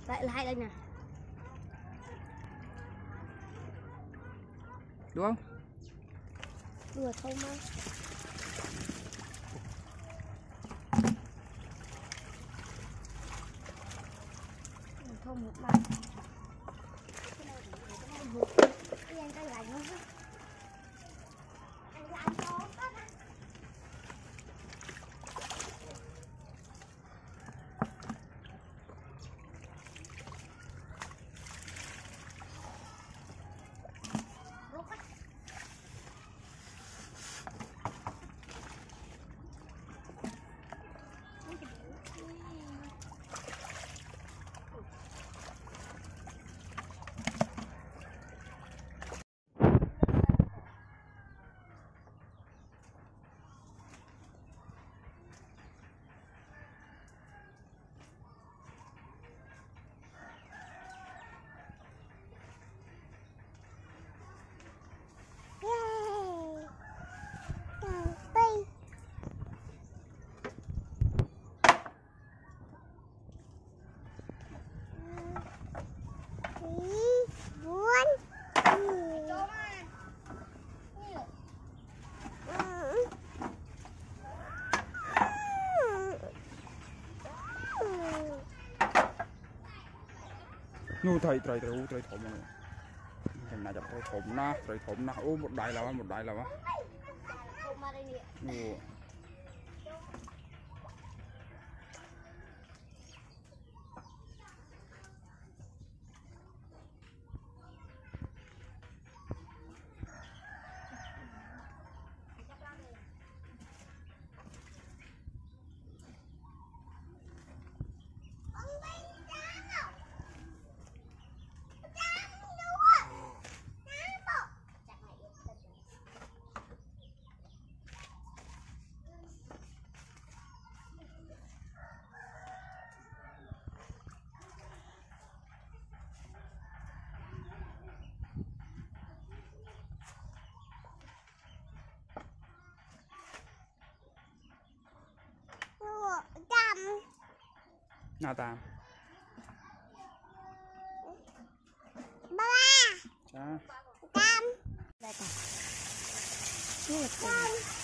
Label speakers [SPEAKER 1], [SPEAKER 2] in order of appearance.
[SPEAKER 1] Lại là hai đây nè.
[SPEAKER 2] Đúng không?
[SPEAKER 1] Vừa không á. Không một lần. Anh cái lạnh không? Anh lạnh không?
[SPEAKER 2] Nu thầy thầy thủng rồi. Thằng nào chọc thầy thủng na. Ô một đại là quá. Nào Tam.
[SPEAKER 1] Ba.
[SPEAKER 2] Dạ.
[SPEAKER 1] Tam. Đây con.